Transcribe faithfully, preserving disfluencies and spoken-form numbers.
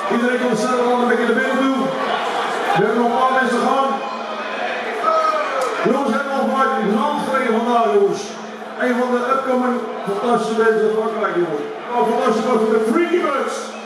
Iedereen komt zelf al een beetje naar binnen toe. We hebben nog een paar mensen gaan. Jongens, hebben nog maar een hand gekregen vandaag, jongens. Een van de upcoming fantastische mensen van Frankrijk, jongens. Nou, fantastisch voor de Freaky Birds.